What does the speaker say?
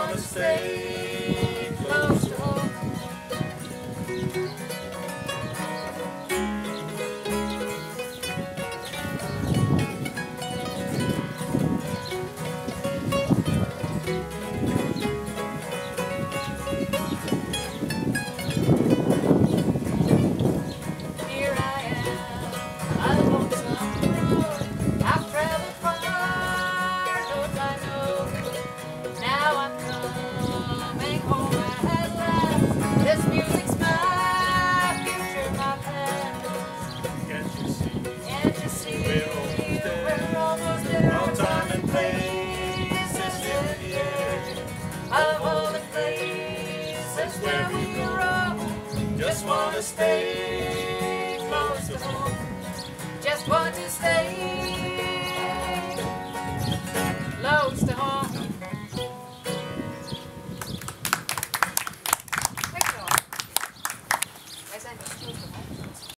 want to stay close to home. Here I am, I want some. I've traveled far, Lord, I know. Now I'm coming home at last. This music's my future, my past. Can't you see? Can't you see? We're almost there. We're almost there. Our time and place is in the air. Of all the places where we grow, just want to stay close to home. Just want to stay